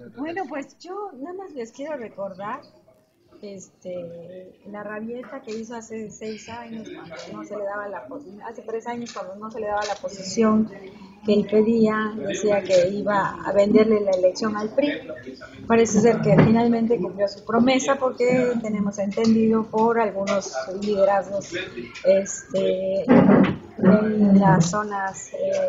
Bueno, pues yo nada más les quiero recordar la rabieta que hizo hace 6 años cuando no se le daba hace 3 años cuando no se le daba la posición que él pedía, decía que iba a venderle la elección al PRI. Parece ser que finalmente cumplió su promesa porque tenemos entendido por algunos liderazgos en las zonas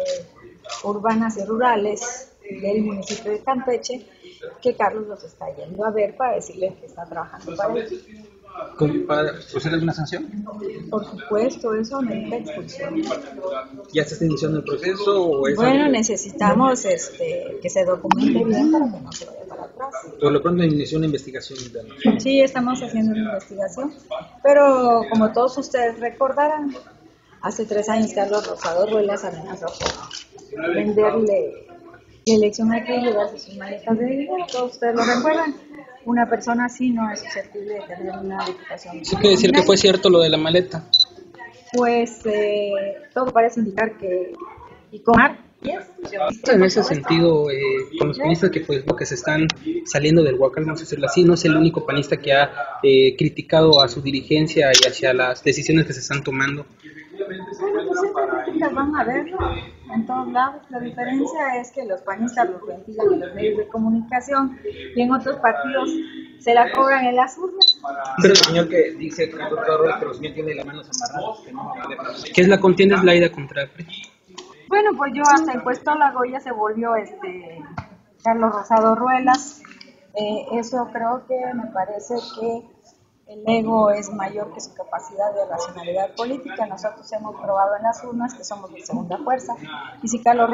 urbanas y rurales del municipio de Campeche, que Carlos los está yendo a ver para decirles que está trabajando para ellos. ¿Para proceder alguna sanción? Por supuesto, eso necesita expulsión. ¿Ya se está iniciando el proceso o es Bueno, algo? necesitamos que se documente bien para que no se vaya para atrás. Por lo pronto inició una investigación interna. Sí, estamos haciendo una investigación, pero como todos ustedes recordarán, hace 3 años Carlos Rosado Ruelas amenazó con venderle la elección a que llevarse sus maletas de dinero. Todos ustedes lo recuerdan. Una persona así no es susceptible de tener una diputación. ¿Sí quiere decir que fue cierto lo de la maleta? Pues todo parece indicar que y con En ese sentido, con los panistas que pues lo que se están saliendo del Huacal, vamos a decirlo así, no es el único panista que ha criticado a su dirigencia y hacia las decisiones que se están tomando. Bueno, pues estas críticas van a verlo en todos lados. La diferencia es que los panistas los ventilan en los medios de comunicación y en otros partidos se la cobran en las urnas. Pero el señor que dice que los señor tiene las manos amarradas, ¿qué es la contienda? Es la ida contra el PRI. Bueno, pues yo hasta el puestólogo ya se volvió Carlos Rosado Ruelas. Eso creo que me parece que el ego es mayor que su capacidad de racionalidad política. Nosotros hemos probado en las urnas que somos la segunda fuerza. Y si Carlos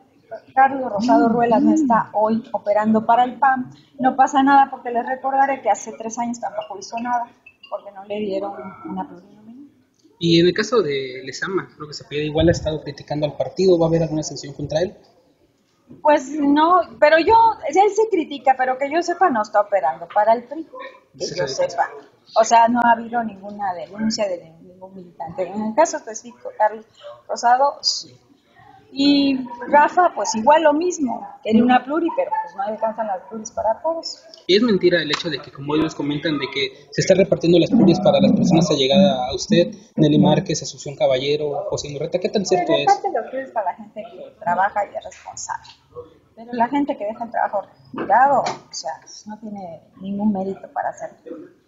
Rosado Ruelas no está hoy operando para el PAN, no pasa nada, porque les recordaré que hace 3 años tampoco hizo nada, porque no le dieron una plurinominal. Y en el caso de Lezama, creo que se pide, igual ha estado criticando al partido, ¿va a haber alguna sanción contra él? Pues no, pero él se critica, pero que yo sepa no está operando para el PRI, que yo sepa. O sea, no ha habido ninguna denuncia de ningún militante. En el caso específico, Carlos Rosado, sí. Y Rafa, pues igual lo mismo, quería una pluri, pero pues no alcanzan las pluris para todos. Y es mentira el hecho de que, como ellos comentan, de que se está repartiendo las pluris para las personas allegadas a usted, Nelly Márquez, Asunción Caballero, José Murreta. ¿Qué tan cierto es? Reparte los pluris para la gente que trabaja y es responsable. Pero la gente que deja el trabajo tirado, o sea, no tiene ningún mérito para hacerlo.